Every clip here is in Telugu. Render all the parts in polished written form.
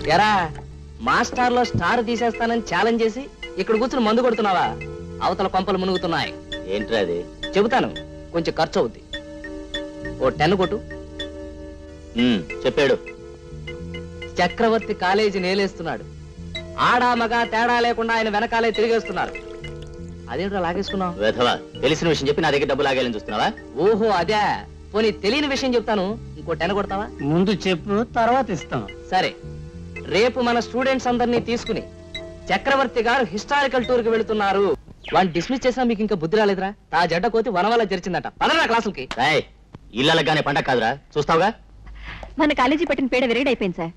ఎరా మాస్టర్ లో స్టార్ తీసేస్తానని ఛాలెంజ్ చేసి ఇక్కడ కూర్చుని మందు కొడుతున్నావా? అవతల కొంపలు మునుగుతున్నాయి. ఏంట్రా అది? చెబుతాను, కొంచెం ఖర్చు అవుద్ది. ఓ 10 కొట్టు. చెప్పాడు. చక్రవర్తి కాలేజీ నేలేస్తున్నాడు. ఆడా మగ తేడా లేకుండా ఆయన వెనకాలే తిరిగేస్తున్నారు. అదేంట్రా లాగేసుకున్నావు? వేధవా, తెలిసిన విషయం చెప్పి నా దగ్గర డబ్బు లాగేయాలని చూస్తున్నావా? ఓహో అదే. పోనీ తెలియని విషయం చెప్తాను, ఇంకో 10 కొడతావా? ముందు చెప్పు, తర్వాత ఇస్తాం. సరే, రేపు మన స్టూడెంట్స్ అందరినీ తీసుకుని చక్రవర్తి గారు హిస్టారికల్ టూర్ కి వెళుతున్నారు. వాడిని డిస్మిస్ చేసా మీకు ఇంకా బుద్ధి రాలేదురా? ఆ జడ్డ కోతి వన వల్ల తెరిచిందట. పదరా క్లాసులకి. ఇళ్ళగానే పండగ కాదురా, చూస్తావుగా. మన కాలేజీ పెట్టిన పేడ విరగడైపోయింది సార్.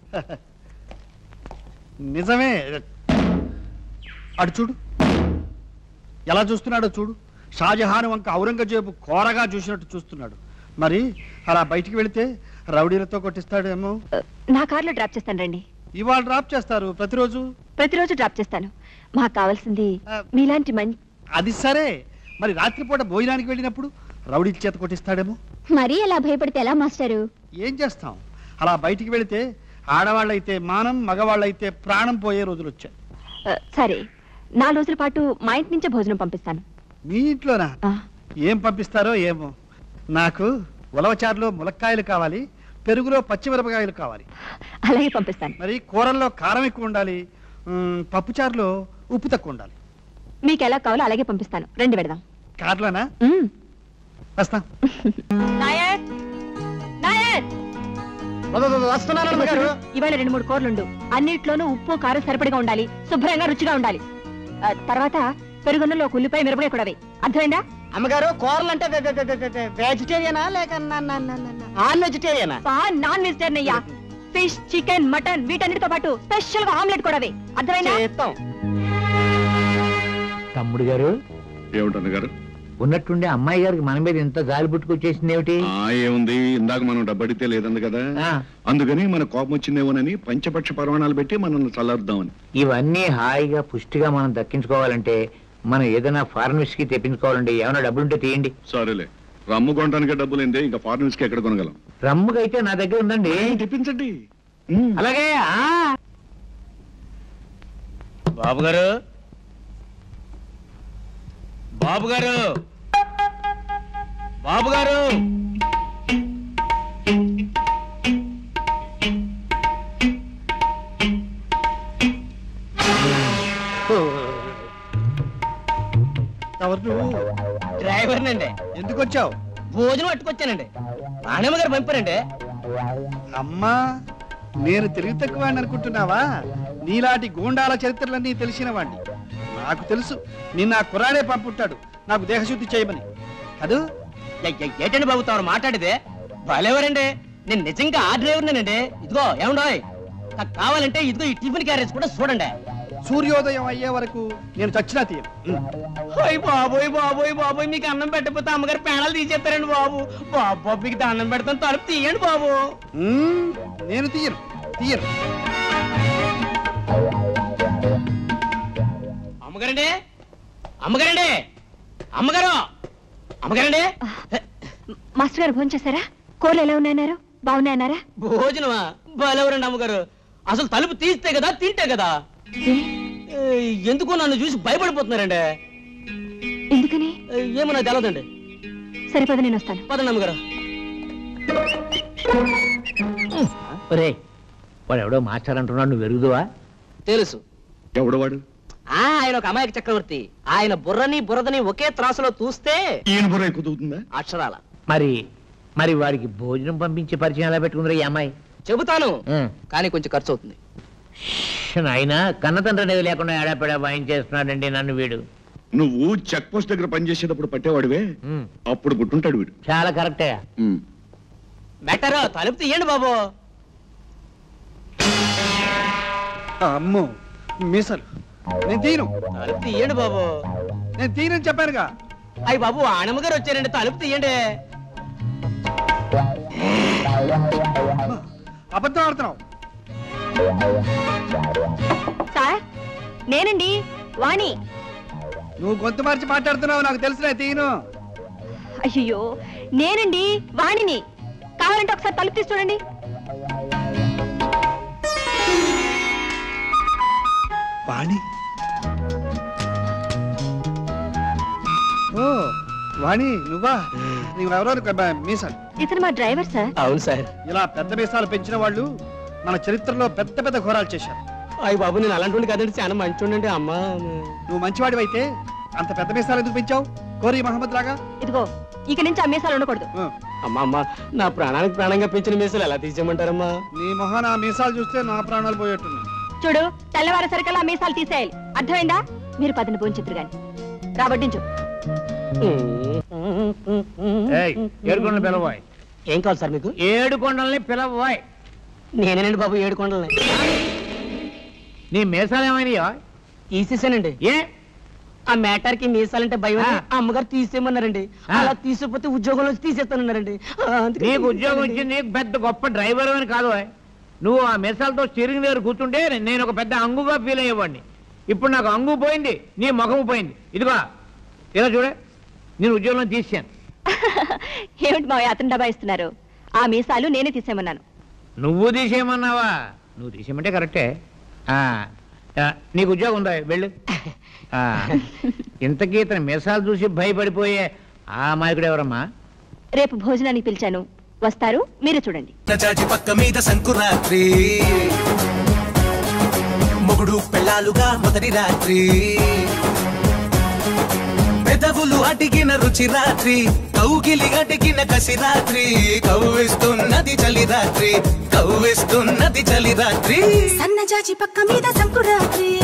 నిజమే. అటు చూడు, ఎలా చూస్తున్నాడో చూడు. షాజహాన్ వంక ఔరంగజేబు కోరగా చూసినట్టు చూస్తున్నాడు. మరి అలా బయటికి వెళితే రౌడీలతో కొట్టిస్తాడేమో. నా కార్లో డ్రాప్ చేస్తాను రండి. ఇవాళ డ్రాప్ చేస్తారు? ప్రతిరోజు డ్రాప్ చేస్తాను. మాకు కావాల్సింది మీలాంటి మంచి. అది సరే, మరి రాత్రిపూట భోజనానికి వెళ్ళినప్పుడు రౌడీల చేత కొట్టిస్తాడేమో. మరీ అలా భయపడితే ఎలా మాస్టరు? ఏం చేస్తాం, అలా బయటికి వెళితే ఆడవాళ్ళైతే మానం, మగవాళ్ళైతే ప్రాణం పోయే రోజులు వచ్చాయి. సరే, 4 రోజుల పాటు మా ఇంటి నుంచే భోజనం పంపిస్తాను. మీ ఇంట్లోనా? ఏం పంపిస్తారో ఏమో. నాకు ఉలవచారులో ములక్కాయలు కావాలి, పెరుగులో పచ్చిమిరపకాయలు కావాలి. అలాగే పంపిస్తాను. మరి కూరల్లో కారం ఎక్కువ ఉండాలి, పప్పుచారులో ఉప్పు తక్కువ ఉండాలి. మీకు ఎలా కావాలో అలాగే పంపిస్తాను. రండి పెడదాం. కార్లోనా? వస్తా. ఇవాళ 2-3 కూరలుండు. అన్నిట్లోనూ ఉప్పు కారం సరిపడిగా ఉండాలి, శుభ్రంగా రుచిగా ఉండాలి. తర్వాత పెరుగున్నలో ఉల్లిపాయ మిరపకాయ కూడా అర్థమైందా? అమ్మగారు, కూరలు అంటే వెజిటేరియనా లేక నాన్ వెజిటేరియనా? నాన్ వెజిటేరియన్ అయ్యా. ఫిష్, చికెన్, మటన్ వీటన్నిటితో పాటు స్పెషల్ గా ఆమ్లెట్ కూడా అర్థమైందా? తమ్ముడు గారు. ఏమిటన్నగారు? ఉన్నట్టుండే అమ్మాయి గారికి మన మీద ఇంత జాలి పుట్టుకొచ్చేసింది ఏమిటి? ఏముంది, ఇందాక మనం డబ్బడితే లేదంది కదా, అందుకని మన కోపం వచ్చిందేమోనని పంచపక్ష పరమాణాలు పెట్టి మనల్ని చల్లారుద్దామని. ఇవన్నీ హాయిగా పుష్టిగా మనం దక్కించుకోవాలంటే మనం ఏదైనా ఫారెన్ విస్కీ తెప్పించుకోవాలండి. ఏమైనా డబ్బులుంటే తీయండి. సరేలే, రమ్ము కొనడానికి డబ్బులేందే, ఇంకా ఫారెన్ విస్కీ ఎక్కడ కొనగలం? రమ్ముకైతే నా దగ్గర ఉందండి, తెప్పించండి. అలాగే. బాబు గారు, బాబు గారు, బాబు గారు. డ్రైవర్ నండి. ఎందుకు వచ్చావు? భోజనం పట్టుకొచ్చానండి. రాణమ్మ గారు పంపారండి. అమ్మా, నేను తెలివి తక్కువ అనుకుంటున్నావా? నీలాంటి గూండాల చరిత్రలన్నీ తెలిసిన వాడిని. నాకు తెలుసు, నిన్న ఆ కుర్రాడే పంపుంటాడు నాకు దేహశుద్ధి చేయమని. కదూ? ఏంటండి బాబు తాను మాట్లాడితే? భలేవరండి, నేను నిజంగా ఆ డ్రైవర్నేనండి. ఇదిగో ఏమండోయ్, నాకు కావాలంటే ఇదిగో ఈ టిఫిన్ క్యారేజ్ కూడా చూడండి. సూర్యోదయం అయ్యే వరకు నేను చచ్చినా తీయను. బాబోయ్ బాబోయ్ బాబోయ్, మీకు అన్నం పెట్టకపోతే అమ్మగారు పేణాలు తీసేస్తారండి బాబు. బాబు మీకు అన్నం పెడతాను, తలుపు తీయండి బాబు. నేను తీయను. అమ్మగారండి, అమ్మగారండి, అమ్మగారు, అమ్మగారండి. మాస్టర్ గారు భోజనం చేశారా? కూరలు ఎలా ఉన్నాయన్నారు? బాగున్నాయన్నారా? భోజనమా? బలవరండి అమ్మగారు. అసలు తలుపు తీస్తే కదా తింటే కదా. ఎందుకు నన్ను చూసి భయపడిపోతున్నారండి? ఎందుకని? ఏమన్నా తెలదండి. సరే పద, నేను వస్తాను. పదండి అమ్మగారు. వాడు ఎవడో మాస్టర్ అంటున్నాడు, నువ్వు ఎరుగుదువా? తెలుసు. ఎవడు వాడు? ఆయన ఒక అమాయక చక్రవర్తి. ఆయన బుర్రని బురదని ఒకే త్రాసులో చూస్తే ఈయన బుర్ర ఎక్కుతుందా? అక్షరాల. మరి వాడికి భోజనం పంపించే పరిచయం ఎలా పెట్టుకుందరా ఈ అమ్మాయి? చెబుతాను, కానీ కొంచెం ఖర్చు అవుతుంది. ఆయన కన్న తండ్రి లేకుండా ఏడాపెడా వాయించేస్తున్నాడండి నన్ను వీడు. నువ్వు చెక్ పోస్ట్ దగ్గర పనిచేసేటప్పుడు పట్టేవాడివే, అప్పుడు పుట్టుంటాడు వీడు. చాలా కరెక్టే. బెటర్, తలుపు తీయండి బాబు. అమ్మో మీసలు, నేను తీయను. తలుపు తీయండి బాబు. నేను తీయనని చెప్పానుగా. అయ్యి బాబు, ఆనమ్మ గారు వచ్చారండి, తలుపు తీయండి. అబద్ధం ఆడుతున్నావు. సార్, నేనండి వాణి. నువ్వు గొంతు మార్చి మాట్లాడుతున్నావు, నాకు తెలుసులే, తీయను. అయ్యో, నేనండి వాణిని. కావాలంటే ఒకసారి తలుపు తీసి చూడండి. వాణి ఓ వాణి నువ్వా నువ్వెవరో మీసాలు ఇతను మా డ్రైవర్ సార్. అవును సార్. ఇలా పెద్ద మీసాలు పెంచిన వాళ్ళు మన చరిత్రలో పెద్ద పెద్ద ఘోరాలు చేశారు. అయ్యి బాబు నేను అలాంటి కదండి చాలా మంచి అమ్మా. నువ్వు మంచివాడివైతే అంత పెద్ద మీసాలు ఎందుకు పెంచావు కోరి మహమ్మద్ లాగా? ఇదిగో ఇక నుంచి ఆ మీసాలు ఉండకూడదు. అమ్మా అమ్మా నా ప్రాణానికి ప్రాణంగా పెంచిన మీసాలు ఎలా తీసేయమంటారమ్మా? నీ మొహాన ఆ మీసాలు చూస్తే నా ప్రాణాలు పోయేట్టున్నాయి. చూడు తెల్లవారు సరికల్లా ఆ మీసాలు తీసేయాలి, అర్థమైందా? మీరు పదని పోంచిద్దురు గాని రాబట్టించు. ఏడుకొండలు పిలవాయ్. ఏం కావాలి సార్ మీకు? 7 కొండల్ని పిలవాయ్. నేనేనండి బాబు 7 కొండలని. నీ మీసాలు ఏమైనాయో? తీసేసానండి. ఏ ఆ మ్యాటర్ కి మీసాలంటే భయం అమ్మగారు తీసేయమన్నారండి. అలా తీసేపోతే ఉద్యోగంలో తీసేస్తానన్నారండి. నీకు ఉద్యోగం ఇచ్చింది నీకు పెద్ద గొప్ప డ్రైవర్ అని కాదు. నువ్వు ఆ మీసాలతో స్టీరింగ్ దగ్గర కూర్చుంటే నేను ఒక పెద్ద అంగుగా ఫీల్ అయ్యేవాడిని. ఇప్పుడు నాకు అంగు పోయింది, నీ ముఖము పోయింది. ఇదిగో ఇలా చూడే, నేను ఉద్యోగంలో తీసాను. ఏమిటి మా అతను డబ్బా ఇస్తున్నారు? ఆ మీసాలు నేనే తీసేయమన్నాను. నువ్వు తీసేయమన్నావా? నువ్వు తీసేయమంటే కరెక్టే. నీకు ఉద్యోగం ఉందా? వెళ్ళు. ఇంతకీ ఇతని మీసాలు చూసి భయపడిపోయే ఆ మాయకుడు ఎవరమ్మా? రేపు భోజనానికి పిలిచాను, వస్తారు, మీరు చూడండి. పక్క మీద సంకురాత్రి మొగుడు పెళ్ళాలుగా మొదటి రాత్రి పెదవులు అడిగిన రుచి రాత్రి కౌగిలి అడిగిన కసి రాత్రి కవ్విస్తున్నది చలి రాత్రి కవ్విస్తున్నది చలి రాత్రి సన్నజాజి పక్క మీద సంకురాత్రి